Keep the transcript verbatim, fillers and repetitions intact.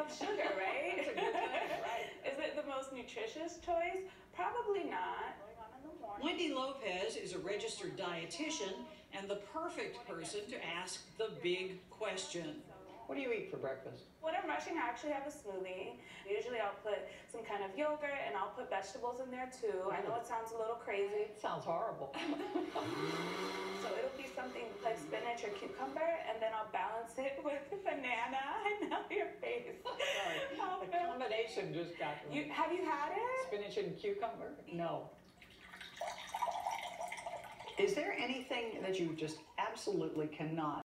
enough sugar, right? That's a good thing, right. Is it the most nutritious choice? Probably not. Wendy Lopez is a registered dietitian and the perfect person to ask the big question. What do you eat for breakfast? When I'm rushing, I actually have a smoothie. Usually I'll put some kind of yogurt and I'll put vegetables in there too. I know it sounds a little crazy. It sounds horrible. So it'll be something like spinach or cucumber, and then I'll balance it with banana. I know your face. Sorry, the combination just got me. You, have you had it? Spinach and cucumber? No. Is there anything that you just absolutely cannot